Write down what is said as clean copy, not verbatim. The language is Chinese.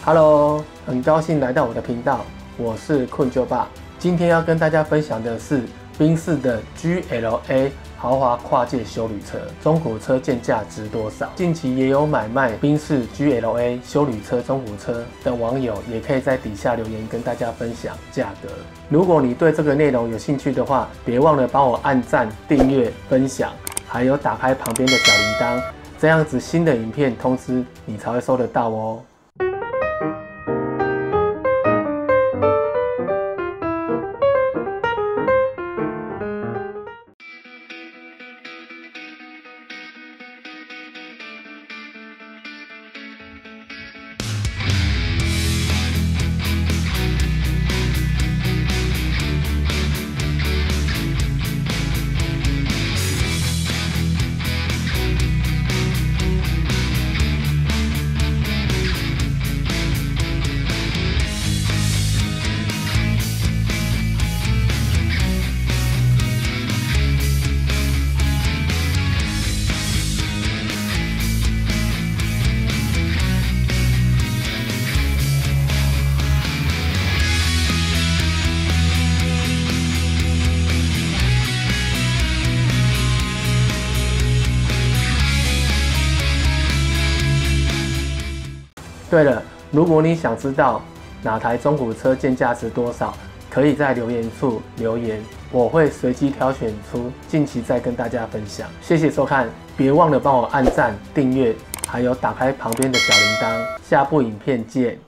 Hello， 很高兴来到我的频道，我是困就爸。今天要跟大家分享的是宾士的 GLA 豪华跨界休旅车，中古车建价值多少？近期也有买卖宾士 GLA 休旅车、中古车的网友，也可以在底下留言跟大家分享价格。如果你对这个内容有兴趣的话，别忘了帮我按赞、订阅、分享，还有打开旁边的小铃铛，这样子新的影片通知你才会收得到哦。对了，如果你想知道哪台中古车建价值多少，可以在留言处留言，我会随机挑选出，近期再跟大家分享。谢谢收看，别忘了帮我按赞、订阅，还有打开旁边的小铃铛。下部影片见。